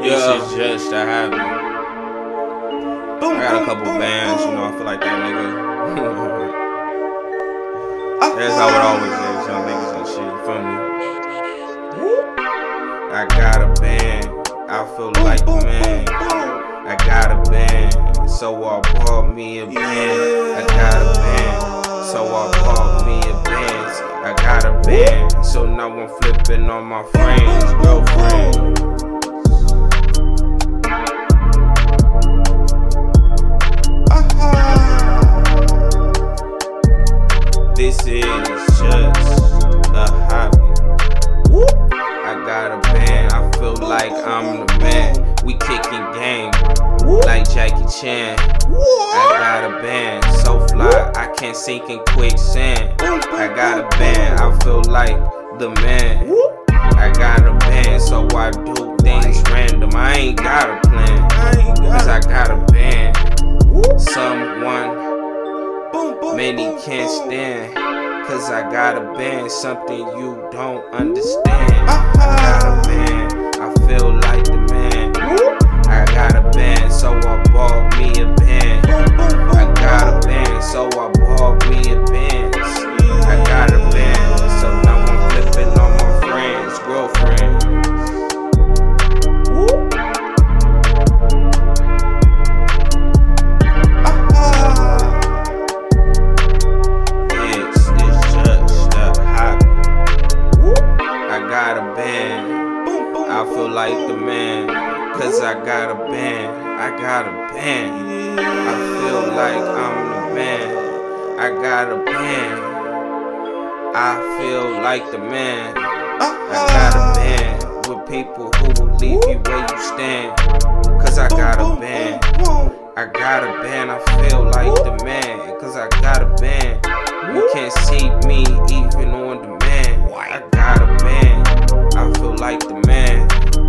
This is just a hobby. I got a couple bands, you know, I feel like that nigga. That's how it always is, young niggas and shit, you feel me? I got a band, I feel like the man. I got a band, so I bought me a band. I got a band, so I bought me a band. I got a band, so now I'm flipping on my friends, girlfriend. This is just a hobby. I got a band, I feel like I'm the man. We kicking game like Jackie Chan. I got a band, so fly, I can't sink in quicksand. I got a band, I feel like the man. I got a band, so I do things random. I ain't got a plan, cause I got a band. Someone many can't stand, cause I got a band, something you don't understand. I got a band, I feel like the man. I got a band, so I bought me a band. I got a band, so I bought me a band. I got a band, so now I'm flipping on my friends, girlfriend. I feel like the man, cause I got a band. I got a band. I feel like I'm the man. I got a band. I feel like the man. I got a band with people who will leave you where you stand. Cause I got a band. I got a band. I feel like the man, cause I got a band. You can't see me even on the man. I got a band. I feel like the man.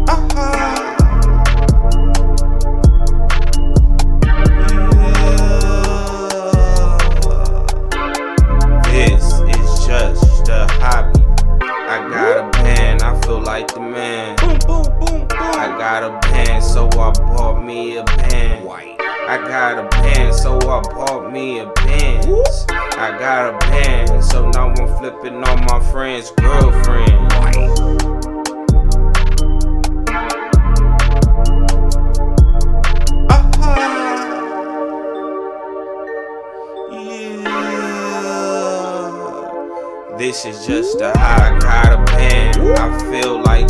This is just a hobby. I got a band, I feel like the man. I got a band, so I bought me a band. I got a band, so I bought me a band. I got a band, so now I'm flipping on my friend's girlfriend. This is just a high. I got a band, I feel like